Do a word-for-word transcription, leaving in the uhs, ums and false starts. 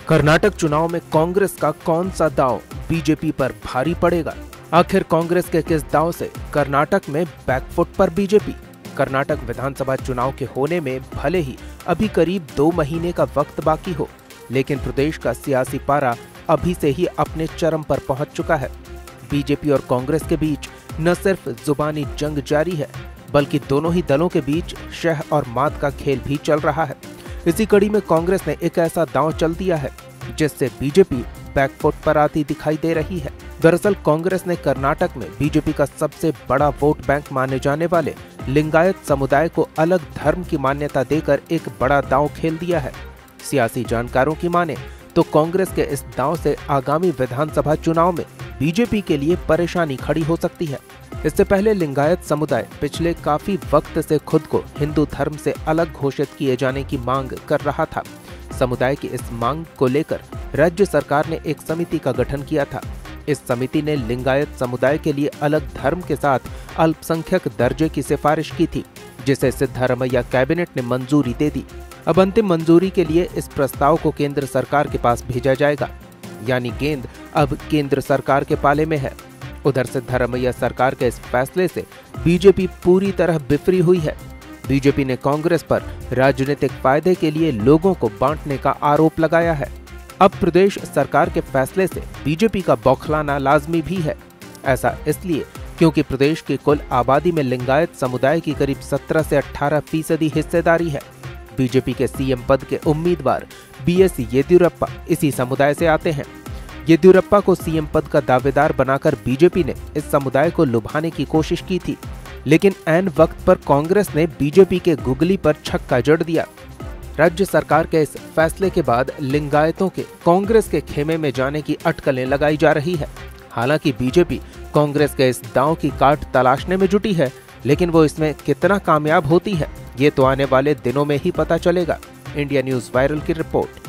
कर्नाटक चुनाव में कांग्रेस का कौन सा दांव बीजेपी पर भारी पड़ेगा? आखिर कांग्रेस के किस दांव से कर्नाटक में बैकफुट पर बीजेपी? कर्नाटक विधानसभा चुनाव के होने में भले ही अभी करीब दो महीने का वक्त बाकी हो, लेकिन प्रदेश का सियासी पारा अभी से ही अपने चरम पर पहुंच चुका है। बीजेपी और कांग्रेस के बीच न सिर्फ जुबानी जंग जारी है, बल्कि दोनों ही दलों के बीच शह और मात का खेल भी चल रहा है। इसी कड़ी में कांग्रेस ने एक ऐसा दांव चल दिया है जिससे बीजेपी बैकफुट पर आती दिखाई दे रही है। दरअसल कांग्रेस ने कर्नाटक में बीजेपी का सबसे बड़ा वोट बैंक माने जाने वाले लिंगायत समुदाय को अलग धर्म की मान्यता देकर एक बड़ा दांव खेल दिया है। सियासी जानकारों की माने तो कांग्रेस के इस दांव से आगामी विधानसभा चुनाव में बीजेपी के लिए परेशानी खड़ी हो सकती है। इससे पहले लिंगायत समुदाय पिछले काफी वक्त से खुद को हिंदू धर्म से अलग घोषित किए जाने की मांग कर रहा था। समुदाय की इस मांग को लेकर राज्य सरकार ने एक समिति का गठन किया था। इस समिति ने लिंगायत समुदाय के लिए अलग धर्म के साथ अल्पसंख्यक दर्जे की सिफारिश की थी, जिसे सिद्धारमैया कैबिनेट ने मंजूरी दे दी। अब अंतिम मंजूरी के लिए इस प्रस्ताव को केंद्र सरकार के पास भेजा जाएगा, यानी गेंद अब केंद्र सरकार के पाले में है। उधर सिद्धारमैया सरकार के इस फैसले से बीजेपी पूरी तरह बिफरी हुई है। बीजेपी ने कांग्रेस पर राजनीतिक फायदे के लिए लोगों को बांटने का आरोप लगाया है। अब प्रदेश सरकार के फैसले से बीजेपी का बौखलाना लाजमी भी है। ऐसा इसलिए क्योंकि प्रदेश की कुल आबादी में लिंगायत समुदाय की करीब सत्रह से अठारह फीसदी हिस्सेदारी है। बीजेपी के सीएम पद के उम्मीदवार बी एस येदियुरप्पा इसी समुदाय से आते हैं। येदियुरप्पा को सीएम पद का दावेदार बनाकर बीजेपी ने इस समुदाय को लुभाने की कोशिश की थी, लेकिन ऐन वक्त पर कांग्रेस ने बीजेपी के गुगली पर छक्का जड़ दिया। राज्य सरकार के इस फैसले के बाद लिंगायतों के कांग्रेस के खेमे में जाने की अटकलें लगाई जा रही है। हालांकि बीजेपी कांग्रेस के इस दांव की काट तलाशने में जुटी है, लेकिन वो इसमें कितना कामयाब होती है, ये तो आने वाले दिनों में ही पता चलेगा। इंडिया न्यूज़ वायरल की रिपोर्ट।